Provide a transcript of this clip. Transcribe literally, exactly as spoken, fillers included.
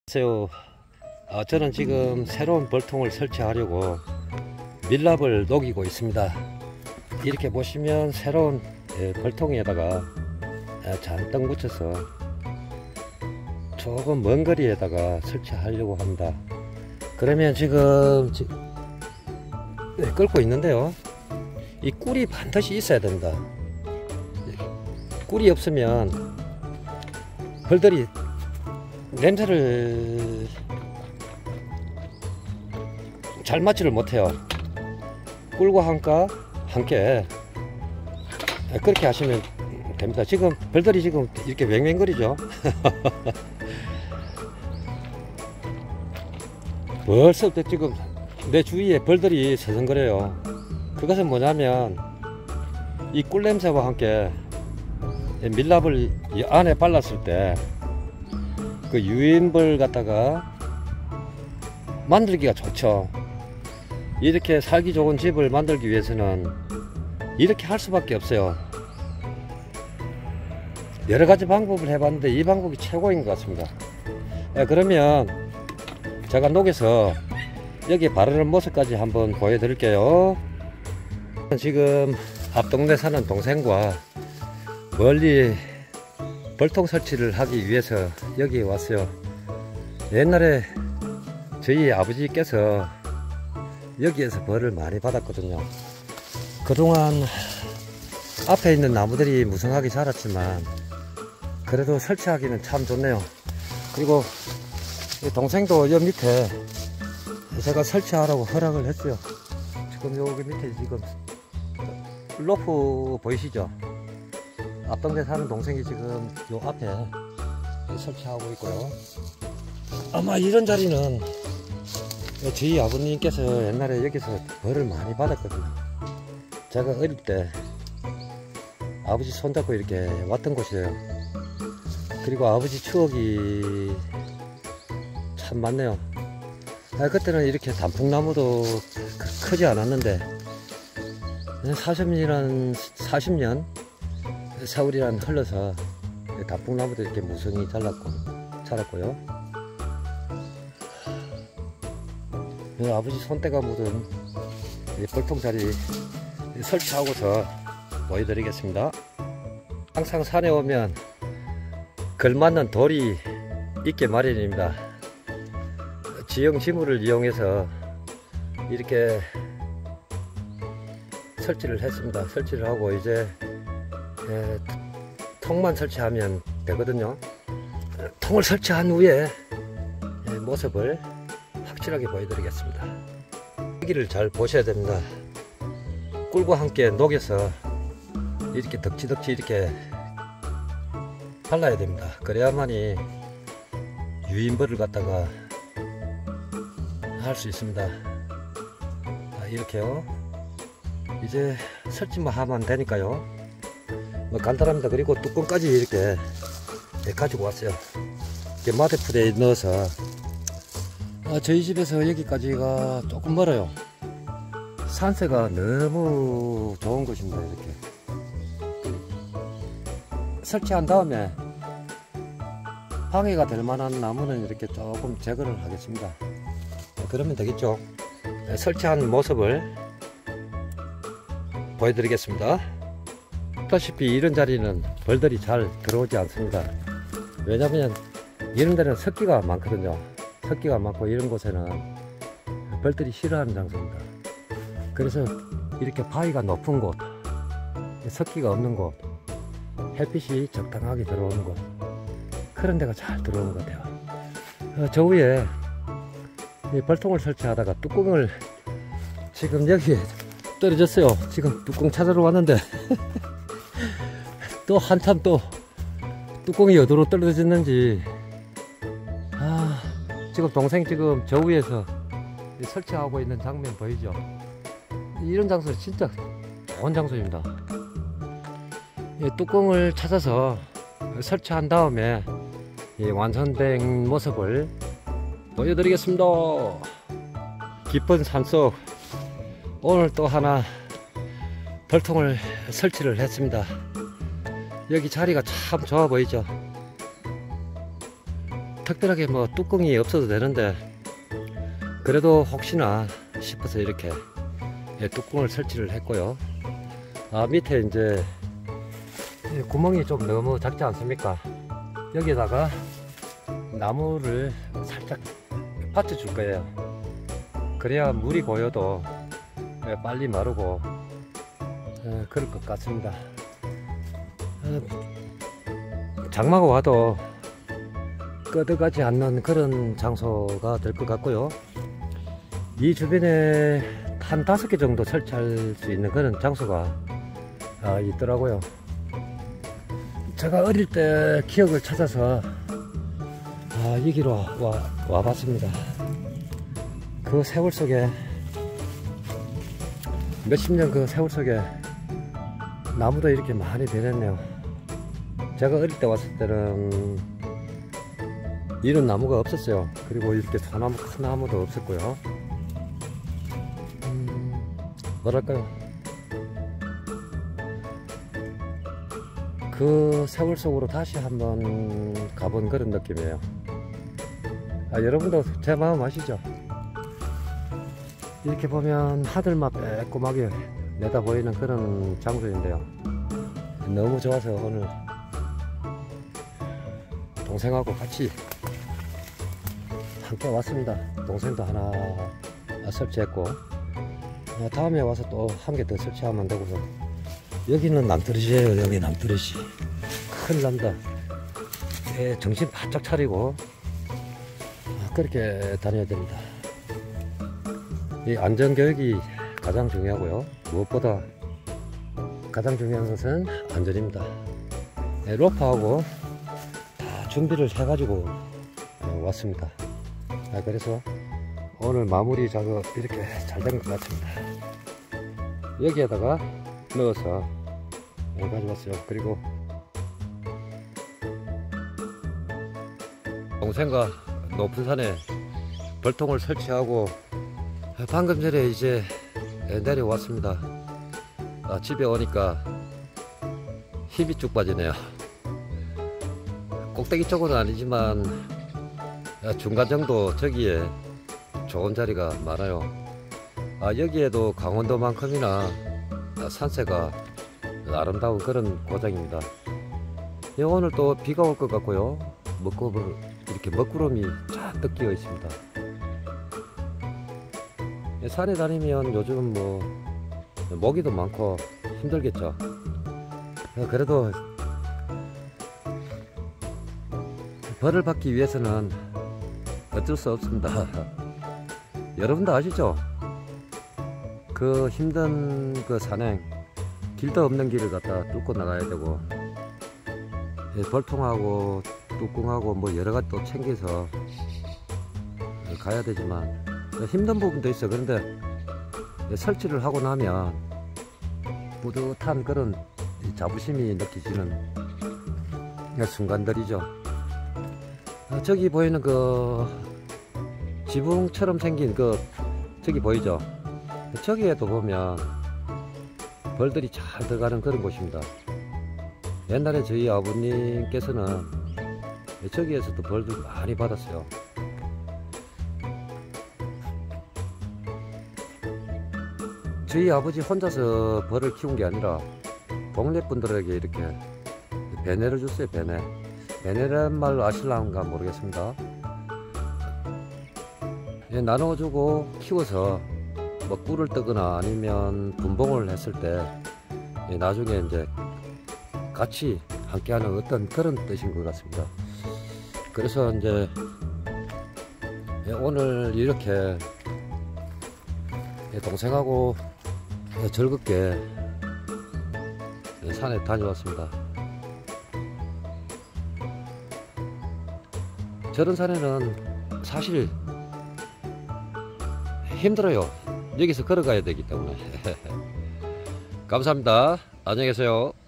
안녕하세요. 어, 저는 지금 새로운 벌통을 설치하려고 밀랍을 녹이고 있습니다. 이렇게 보시면 새로운 예, 벌통에다가 예, 잔뜩 묻혀서 조금 먼 거리에다가 설치하려고 합니다. 그러면 지금 지, 네, 끓고 있는데요, 이 꿀이 반드시 있어야 됩니다. 꿀이 없으면 벌들이 냄새를 잘 맡지를 못해요. 꿀과 함께 함께 그렇게 하시면 됩니다. 지금 벌들이 지금 이렇게 왱왱거리죠. 벌써부터 지금 내 주위에 벌들이 서성거려요. 그것은 뭐냐면 이 꿀 냄새와 함께 밀랍을 이 안에 발랐을 때 그 유인벌 갖다가 만들기가 좋죠. 이렇게 살기 좋은 집을 만들기 위해서는 이렇게 할 수밖에 없어요. 여러가지 방법을 해봤는데 이 방법이 최고인 것 같습니다. 예, 그러면 제가 녹여서 여기 바르는 모습까지 한번 보여드릴게요. 지금 앞동네 사는 동생과 멀리 벌통 설치를 하기 위해서 여기에 왔어요. 옛날에 저희 아버지께서 여기에서 벌을 많이 받았거든요. 그동안 앞에 있는 나무들이 무성하게 자랐지만 그래도 설치하기는 참 좋네요. 그리고 동생도 여기 밑에 제가 설치하라고 허락을 했어요. 지금 여기 밑에 지금 로프 보이시죠? 앞동네 사는 동생이 지금 요 앞에 설치하고 있고요. 아마 이런 자리는 저희 아버님께서 옛날에 여기서 벌을 많이 받았거든요. 제가 어릴 때 아버지 손잡고 이렇게 왔던 곳이에요. 그리고 아버지 추억이 참 많네요. 아, 그때는 이렇게 단풍나무도 크지 않았는데 사십 년이란 사십 년 세월이란 흘러서 단풍나무도 이렇게 무성히 자랐고 자랐고요. 아버지 손때가 묻은 벌통자리 설치하고서 보여드리겠습니다. 항상 산에 오면 걸맞는 돌이 있게 마련입니다. 지형 지물을 이용해서 이렇게 설치를 했습니다. 설치를 하고 이제 예, 통만 설치하면 되거든요. 통을 설치한 후에 예, 모습을 확실하게 보여드리겠습니다. 여기를 잘 보셔야 됩니다. 꿀과 함께 녹여서 이렇게 덕지덕지 이렇게 발라야 됩니다. 그래야만이 유인벌을 갖다가 할 수 있습니다. 아, 이렇게요. 이제 설치만 하면 되니까요. 뭐 간단합니다. 그리고 뚜껑까지 이렇게 가지고 왔어요. 이렇게 마대푸대에 넣어서 아, 저희 집에서 여기까지가 조금 멀어요. 산세가 너무 좋은 곳입니다. 이렇게 설치한 다음에 방해가 될 만한 나무는 이렇게 조금 제거를 하겠습니다. 그러면 되겠죠. 설치한 모습을 보여드리겠습니다. 보다시피 이런 자리는 벌들이 잘 들어오지 않습니다. 왜냐하면 이런 데는 습기가 많거든요. 습기가 많고 이런 곳에는 벌들이 싫어하는 장소입니다. 그래서 이렇게 바위가 높은 곳, 습기가 없는 곳, 햇빛이 적당하게 들어오는 곳, 그런 데가 잘 들어오는 것 같아요. 어, 저 위에 이 벌통을 설치하다가 뚜껑을 지금 여기에 떨어졌어요. 지금 뚜껑 찾으러 왔는데 또 한참 또 뚜껑이 어디로 떨어졌는지, 아, 지금 동생 지금 저 위에서 설치하고 있는 장면 보이죠? 이런 장소 진짜 좋은 장소입니다. 이 뚜껑을 찾아서 설치한 다음에 이 완성된 모습을 보여드리겠습니다. 깊은 산속 오늘 또 하나 벌통을 설치를 했습니다. 여기 자리가 참 좋아 보이죠? 특별하게 뭐 뚜껑이 없어도 되는데 그래도 혹시나 싶어서 이렇게 예, 뚜껑을 설치를 했고요. 아, 밑에 이제 구멍이 좀 너무 작지 않습니까? 여기다가 나무를 살짝 받쳐 줄 거예요. 그래야 물이 고여도 예, 빨리 마르고 예, 그럴 것 같습니다. 어, 장마가 와도 끄덕하지 않는 그런 장소가 될 것 같고요. 이 주변에 한 다섯 개 정도 설치할 수 있는 그런 장소가 아, 있더라고요. 제가 어릴 때 기억을 찾아서 아, 여기로 와, 와봤습니다. 그 세월 속에 몇십 년 그 세월 속에 나무도 이렇게 많이 변했네요. 제가 어릴 때 왔을 때는 이런 나무가 없었어요. 그리고 이렇게 소나무 큰 나무도 없었고요. 음, 뭐랄까요, 그 세월 속으로 다시 한번 가본 그런 느낌이에요. 아, 여러분도 제 마음 아시죠? 이렇게 보면 하늘만 빼꼼하게 내다 보이는 그런 장소인데요. 너무 좋아서 오늘 동생하고 같이 함께 왔습니다. 동생도 하나 설치했고 다음에 와서 또 한 개 더 설치하면 되고서. 여기는 남투렛이에요. 여기 남투렛이 큰일 납니다. 예, 정신 바짝 차리고 그렇게 다녀야 됩니다. 이 안전교육이 가장 중요하고요. 무엇보다 가장 중요한 것은 안전입니다. 예, 로프하고 다 준비를 해가지고 왔습니다. 아, 그래서 오늘 마무리 작업 이렇게 잘 된 것 같습니다. 여기에다가 넣어서 가져왔어요. 그리고 동생과 높은 산에 벌통을 설치하고 방금 전에 이제 내려왔습니다. 아, 집에 오니까 힘이 쭉 빠지네요. 꼭대기 쪽은 아니지만 중간 정도 저기에 좋은 자리가 많아요. 아, 여기에도 강원도만큼이나 산세가 아름다운 그런 고장입니다. 예, 오늘 또 비가 올 것 같고요. 먹구름, 이렇게 먹구름이 잔뜩 끼어 있습니다. 예, 산에 다니면 요즘 뭐 모기도 많고 힘들겠죠. 예, 그래도 벌을 받기 위해서는 어쩔 수 없습니다. 여러분도 아시죠? 그 힘든 그 산행, 길도 없는 길을 갖다 뚫고 나가야 되고, 예, 벌통하고 뚜껑하고 뭐 여러가지 또 챙겨서 가야 되지만 힘든 부분도 있어. 그런데 설치를 하고 나면 뿌듯한 그런 자부심이 느껴지는 순간들이죠. 저기 보이는 그 지붕처럼 생긴 그 저기 보이죠? 저기에도 보면 벌들이 잘 들어가는 그런 곳입니다. 옛날에 저희 아버님께서는 저기에서도 벌들 많이 받았어요. 저희 아버지 혼자서 벌을 키운 게 아니라 동네 분들에게 이렇게 배내를 줬어요. 배내. 배내란 말 아실랑가 모르겠습니다. 예, 나눠주고 키워서 뭐 꿀을 뜨거나 아니면 분봉을 했을 때 예, 나중에 이제 같이 함께하는 어떤 그런 뜻인 것 같습니다. 그래서 이제 예, 오늘 이렇게 예, 동생하고 예, 즐겁게 예, 산에 다녀왔습니다. 저런 산에는 사실 힘들어요. 여기서 걸어가야 되기 때문에. 감사합니다. 안녕히 계세요.